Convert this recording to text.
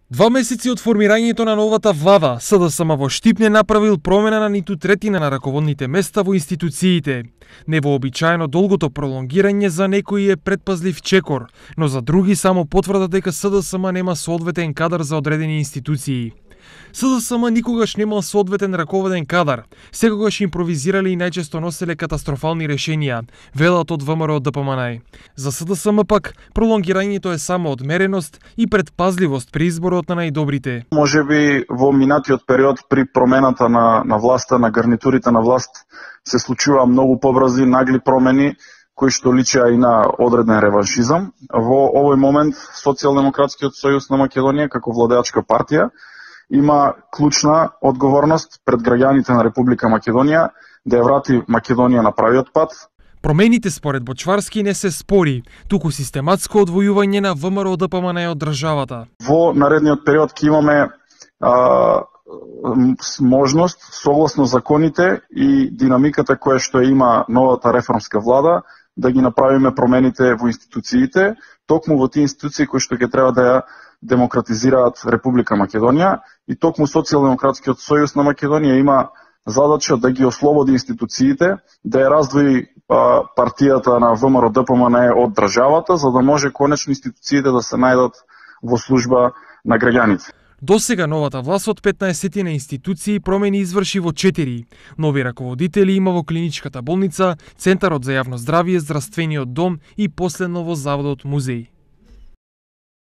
2 месеци од формирањето на новата влада, СДСМ во Штип не направил промена на ниту третина на раководните места во институциите. Невообичаено долгото пролонгирање за некои е предпазлив чекор, но за други само потврда дека СДСМ нема соодветен кадар за одредени институции. СДСМ никогаш немал соодветен раководен кадар, секогаш импровизирале и најчесто носеле катастрофални решенија, велат од ВМРО ДПМН. За СДСМ пак, пролонгирањето е само одмереност и предпазливост при изборот на најдобрите. Може би во минатиот период при промената на власта, на гарнитурите на власт, се случува многу побрзи, нагли промени, кои што личеа и на одреден реваншизам. Во овој момент Социјалдемократскиот сојуз на Македонија, како владеачка партија, има клучна одговорност пред граѓаните на Република Македонија да ја врати Македонија на правиот пат. Промените според Бочварски не се спори, туку систематско одвојување на ВМРО ДПМН од државата. Во наредниот период ќе имаме можност, согласно законите и динамиката која што има новата реформска влада, да ги направиме промените во институциите, токму во тие институции кои што ќе треба да ја демократизираат Република Македонија, и токму Социјалдемократскиот сојуз на Македонија има задача да ги ослободи институциите, да ја раздвои партијата на ВМРО ДПМН од државата, за да може конечно институциите да се најдат во служба на граѓаните. Досега новата власт од 15 на институции промени изврши во 4. Нови раководители има во клиничката болница, Центарот за јавно здравје, Здравствениот дом и последно во Заводот музеј.